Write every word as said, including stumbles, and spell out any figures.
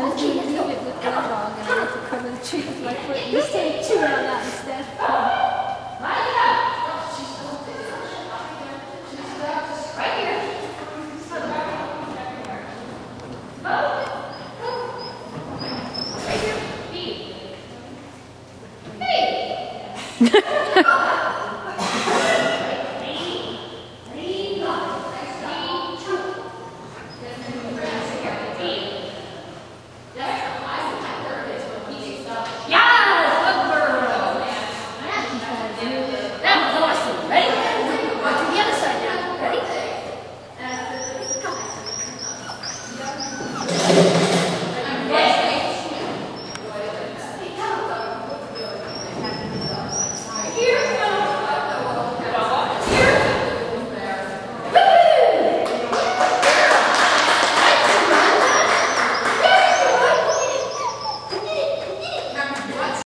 was going to leave it with one dog and I had to cover the tree with my foot. You stayed two on that instead.